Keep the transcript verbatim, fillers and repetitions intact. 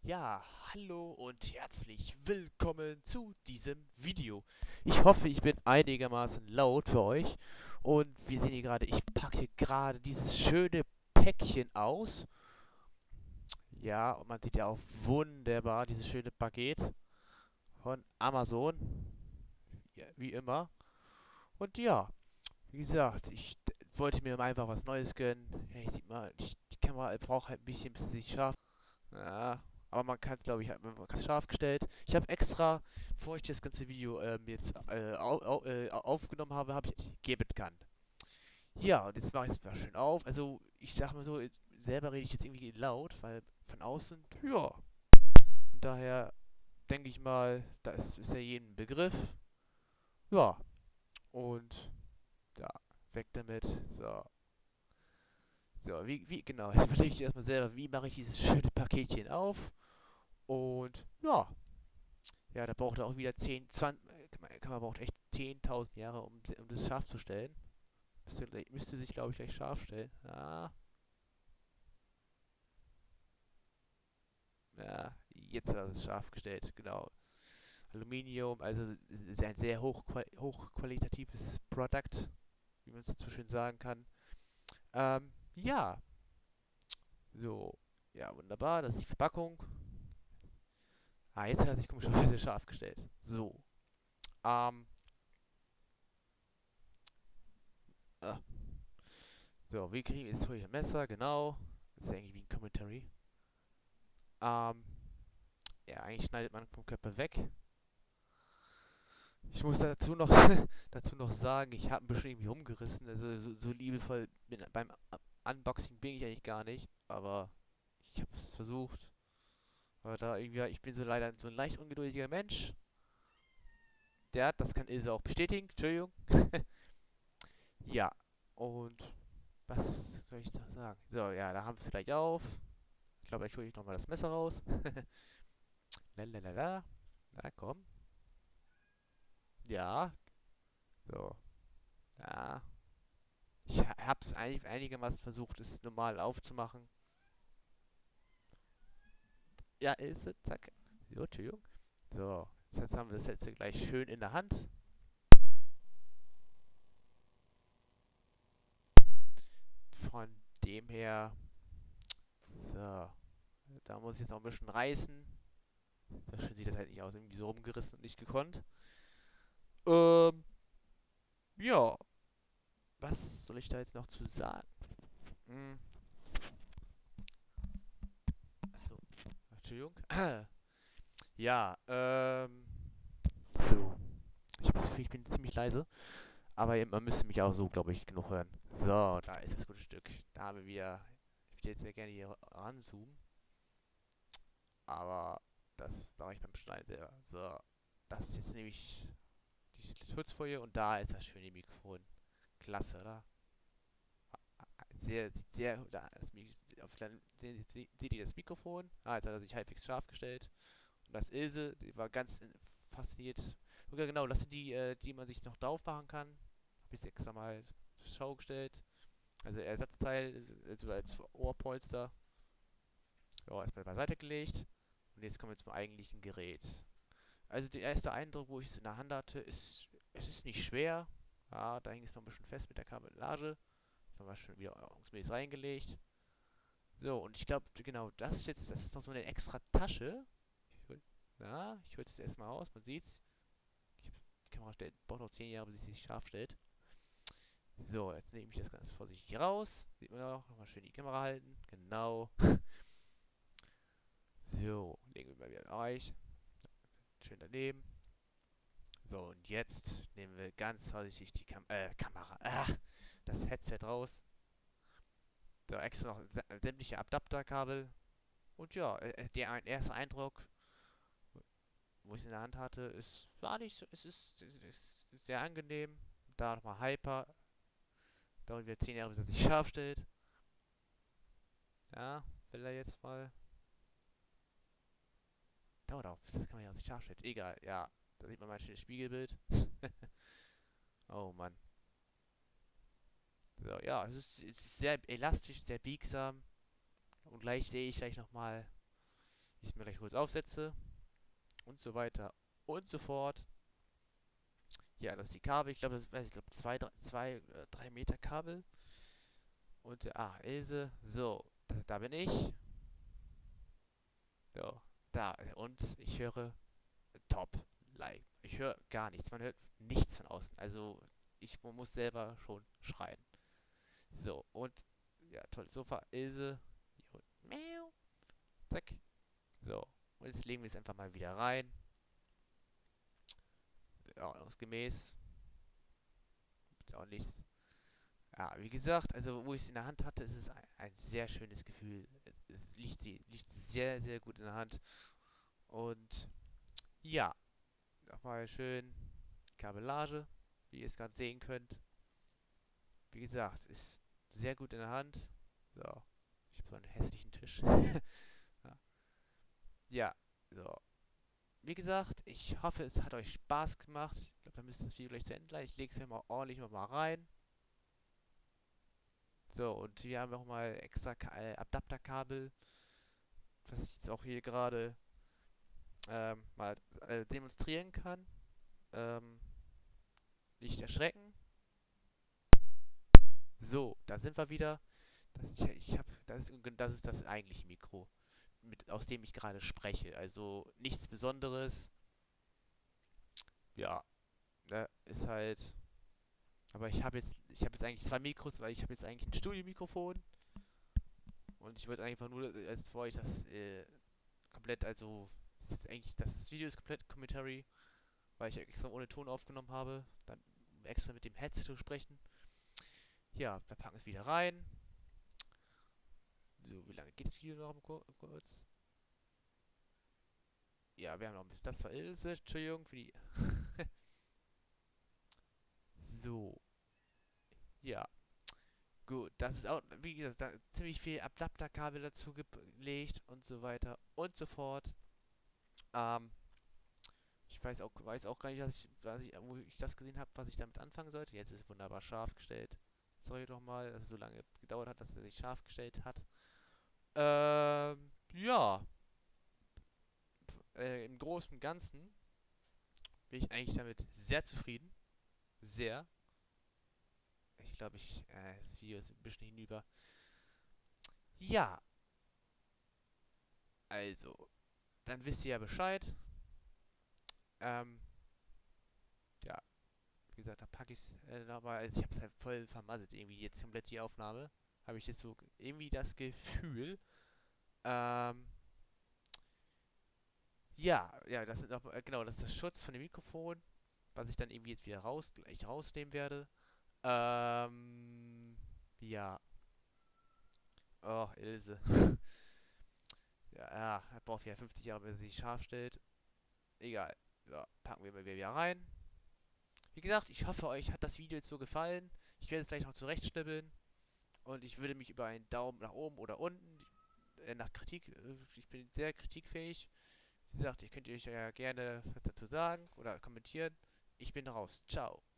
Ja, hallo und herzlich willkommen zu diesem Video. Ich hoffe, ich bin einigermaßen laut für euch. Und wir sehen hier gerade, ich packe hier gerade dieses schöne Päckchen aus. Ja, und man sieht ja auch wunderbar dieses schöne Paket von Amazon. Ja, wie immer. Und ja, wie gesagt, ich d- wollte mir mal einfach was Neues gönnen. Ja, ich sieht mal, ich, die Kamera braucht halt ein bisschen, bis sie sich scharf. Ja, aber man kann es, glaube ich, halt- man kann es scharf gestellt. Ich habe extra, bevor ich das ganze Video ähm, jetzt äh, au, au, äh, aufgenommen habe, habe ich geben kann. Ja, und jetzt mache ich es mal schön auf. Also, ich sag mal so, jetzt, selber rede ich jetzt irgendwie laut, weil von außen, ja. Von daher denke ich mal, das ist ja jedem Begriff. Ja, und da, weg damit. So. So, wie, wie, genau, jetzt überlege ich erstmal selber, wie mache ich dieses schöne Paketchen auf. Und ja, Ja, da braucht er auch wieder zehn, zwanzig, äh, kann man braucht echt zehntausend Jahre, um, um das scharf zu stellen. Müsste, müsste sich, glaube ich, gleich scharf stellen. Ja, ja, jetzt hat er es scharf gestellt, genau. Aluminium, also es ist ein sehr hochqual hochqualitatives Produkt, wie man es so schön sagen kann. Ähm, ja, so, ja, wunderbar, das ist die Verpackung. Ah, jetzt hat er sich komischerweise scharf gestellt. So, ähm, ah, so, wie kriegen wir jetzt hier ein Messer, genau. Das ist ja irgendwie wie ein Commentary. Ähm, ja, eigentlich schneidet man vom Körper weg. Ich muss dazu noch, dazu noch sagen, ich habe ein bisschen irgendwie rumgerissen. Also so, so liebevoll bin, beim Unboxing bin ich eigentlich gar nicht. Aber ich habe es versucht. Aber da irgendwie, ich bin so leider so ein leicht ungeduldiger Mensch. Der hat, das kann Ilse auch bestätigen. Entschuldigung. Ja, und was soll ich da sagen? So, ja, da haben wir es gleich auf. Ich glaube, ich hole ich nochmal das Messer raus. Lalalala. Na komm. Ja, so. Ja, ich habe es eigentlich einigermaßen versucht, es normal aufzumachen. Ja, ist es. Zack. So, Entschuldigung. So, jetzt haben wir das jetzt gleich schön in der Hand. Von dem her. So, da muss ich jetzt noch ein bisschen reißen. So schön sieht das halt nicht aus. Irgendwie so rumgerissen und nicht gekonnt. Ähm, ja. Was soll ich da jetzt noch zu sagen? Hm. Achso. Entschuldigung. Ja, ähm. So. Ich habe das Gefühl, ich bin ziemlich leise. Aber man müsste mich auch so, glaube ich, genug hören. So, da ist das gute Stück. Da haben wir wieder. Ich würde jetzt sehr gerne hier ranzoomen. Aber das mache ich beim Schneiden selber. So, das ist jetzt nämlich die Schutzfolie und da ist das schöne Mikrofon. Klasse, oder? Sehr, sieht sehr. Da, das, auf, dann seht, seht ihr das Mikrofon? Ah, jetzt hat er sich halbwegs scharf gestellt. Und das Ilse, die war ganz fasziniert. Und ja, genau, das sind die, äh, die man sich noch drauf machen kann. Habe ich extra mal zur Schau gestellt. Also Ersatzteil, also als Ohrpolster. Ja, erstmal beiseite gelegt. Und jetzt kommen wir zum eigentlichen Gerät. Also der erste Eindruck, wo ich es in der Hand hatte, ist, es ist nicht schwer. Ja, da hing es noch ein bisschen fest mit der Kabellage. Ist nochmal schön wieder ordnungsmäßig reingelegt. So, und ich glaube, genau, das ist jetzt, das ist noch so eine extra Tasche. Ich hol, ja, ich hole es jetzt erstmal aus, man sieht's. Ich hab, die Kamera stellt, braucht noch zehn Jahre, bis sie sich scharf stellt. So, jetzt nehme ich das ganz vorsichtig raus. Sieht man auch. Nochmal schön die Kamera halten. Genau. So, legen wir mal wieder Bereich. Schön daneben. So, und jetzt nehmen wir ganz vorsichtig die Kam äh, Kamera. Ah, das Headset raus. So, extra noch sämtliche Adapterkabel. Und ja, äh, der erste Eindruck, wo ich es in der Hand hatte, ist, war nicht so, es ist, es ist sehr angenehm. Da nochmal Hyper. Dauert wieder zehn Jahre, bis er sich scharf stellt. Ja, will er jetzt mal. Dauert auch, bis das kann man ja aus sich scharf stellt. Egal, ja. Da sieht man mal ein schönes Spiegelbild. Oh Mann. So, ja, es ist, es ist sehr elastisch, sehr biegsam. Und gleich sehe ich gleich nochmal ich es mir gleich kurz aufsetze und so weiter und so fort. Ja, das ist die Kabel. Ich glaube, das ist, weiß ich glaube, zwei, drei, zwei, äh, drei Meter Kabel. Und, äh, ah, Ilse. So, da, da bin ich. So, da. Und ich höre top. Like. Ich höre gar nichts. Man hört nichts von außen. Also, ich mu- muss selber schon schreien. So, und, ja, tolles Sofa. Ilse. Jo, Miau. Zack. So. Und jetzt legen wir es einfach mal wieder rein. Ordnungsgemäß. Ist auch nichts. Ja, wie gesagt, also wo ich es in der Hand hatte, ist es ein, ein sehr schönes Gefühl. Es liegt, sie, liegt sehr, sehr gut in der Hand. Und ja, nochmal schön Kabellage, wie ihr es gerade sehen könnt. Wie gesagt, ist sehr gut in der Hand. So, ich habe so einen hässlichen Tisch. ja. ja, so. Wie gesagt, ich hoffe, es hat euch Spaß gemacht. Ich glaube, dann müsste das Video gleich zu Ende sein. Ich lege es ja mal ordentlich mal rein. So, und hier haben wir nochmal extra Ka äh, Adapterkabel, was ich jetzt auch hier gerade ähm, mal äh, demonstrieren kann. Ähm, nicht erschrecken. So, da sind wir wieder. Das, ich, ich hab, das, ist, das ist das eigentliche Mikro, mit, aus dem ich gerade spreche. Also nichts Besonderes. Ja, ne, ist halt. Aber ich habe jetzt, ich habe jetzt eigentlich zwei Mikros, weil ich habe jetzt eigentlich ein Studiomikrofon und ich wollte einfach nur, äh, als vor euch das äh, komplett, also es ist eigentlich, das Video ist komplett Commentary, weil ich extra ohne Ton aufgenommen habe, dann um extra mit dem Headset zu sprechen. Ja, wir packen es wieder rein. So, wie lange geht das Video noch kur kurz? Ja, wir haben noch ein bisschen. Das war Ilse, Entschuldigung für die. so, ja. Gut, das ist auch, wie gesagt, da ist ziemlich viel Adapterkabel dazu gelegt und so weiter und so fort. Ähm, ich weiß auch, weiß auch gar nicht, was ich, was ich, wo ich das gesehen habe, was ich damit anfangen sollte. Jetzt ist es wunderbar scharf gestellt. Sorry doch mal, dass es so lange gedauert hat, dass er sich scharf gestellt hat. Ähm, ja. Äh, Im Großen und Ganzen bin ich eigentlich damit sehr zufrieden. Sehr. Ich glaube, ich, äh, das Video ist ein bisschen hinüber. Ja, also, dann wisst ihr ja Bescheid. Ähm, ja, wie gesagt, da packe ich es äh, nochmal. Also, ich habe es halt voll vermasselt, irgendwie jetzt komplett die Aufnahme. Habe ich jetzt so irgendwie das Gefühl. Ähm, ja, ja, das ist noch, äh, genau, das ist der Schutz von dem Mikrofon, was ich dann irgendwie jetzt wieder raus, gleich rausnehmen werde. Ähm, ja. Oh, Ilse. ja, ja, er braucht ja fünfzig Jahre, bis er sich scharf stellt. Egal. So, packen wir mal wieder rein. Wie gesagt, ich hoffe, euch hat das Video jetzt so gefallen. Ich werde es gleich noch zurechtschnibbeln. Und ich würde mich über einen Daumen nach oben oder unten, äh, nach Kritik, äh, ich bin sehr kritikfähig. Wie gesagt, ihr könnt euch ja gerne was dazu sagen oder kommentieren. Ich bin raus. Ciao.